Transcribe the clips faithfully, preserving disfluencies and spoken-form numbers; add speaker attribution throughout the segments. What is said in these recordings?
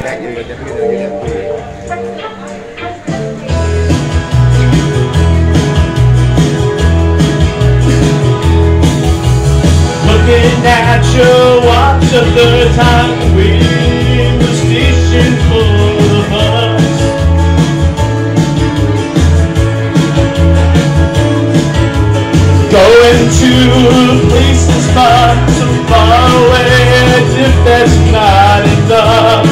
Speaker 1: Looking at your watch of the time waiting the station full of us. Going to places far, so far away, as if that's not enough.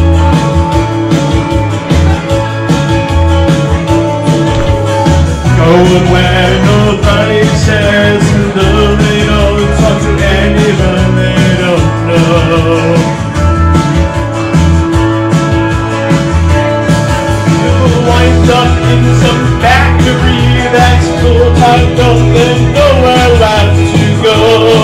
Speaker 1: Going where nobody says hello, they don't talk to anyone they don't know. You'll wind up in some factory that's full time, don't then nowhere left to go.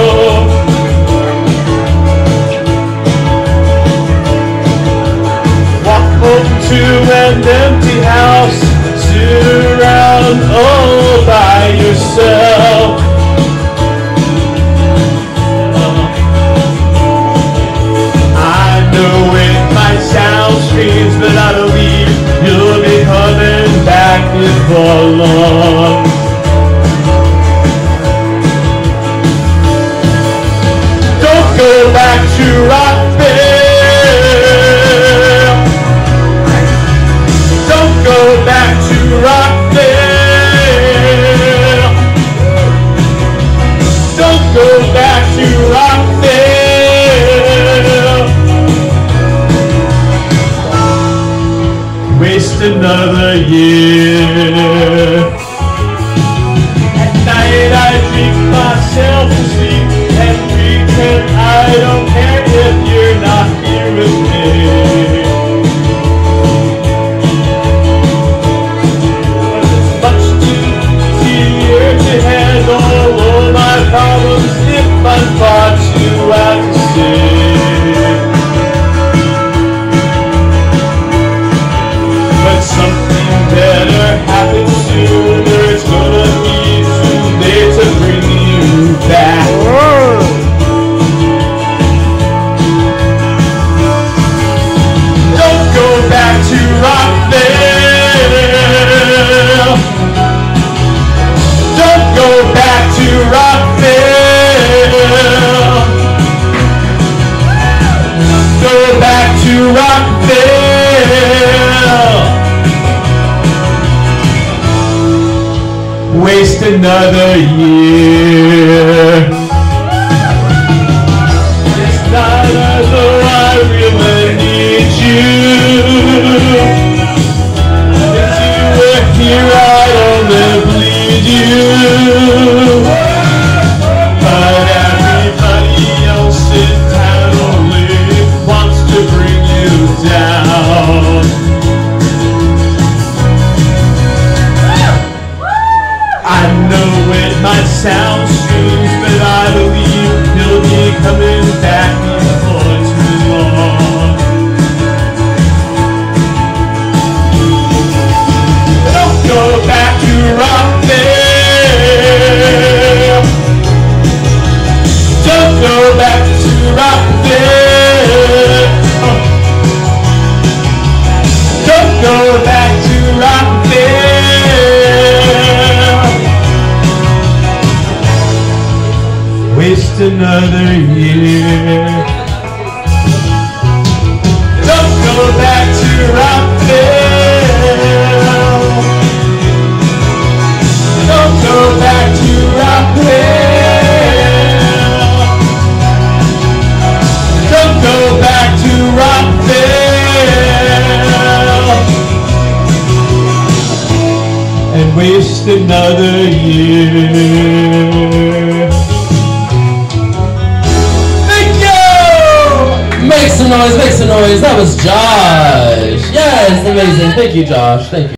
Speaker 1: Walk home to an empty house, sit around all by yourself. I know it might sound strange, but I believe you'll be coming back before long. Don't go back to Rockville. Don't go back to Rockville. Don't go back to Rockville. Waste another year. At night I drink myself to sleep and pretend I don't care if you're not here with me. Problems if I'm far too out to see. But something better happens sooner. It's gonna be too late to bring you back. Don't go back to Rockville. Don't go back to Rockville. Go back to Rockville. Waste another year. It's not as though I really need you. If you were here, I'd only bleed you. But everybody else in town only wants to bring you down. I know it might sound strange, but I believe he'll be coming back before too long. Don't go back to Rockville. Don't go back to Rockville. Don't go back to Rockville. Waste another year. Don't go back to Rockville. Don't go back to Rockville. Don't go back to Rockville. And waste another year. Thank you!
Speaker 2: Make some noise, make some noise. That was Josh. Yes, amazing. Thank you, Josh. Thank you.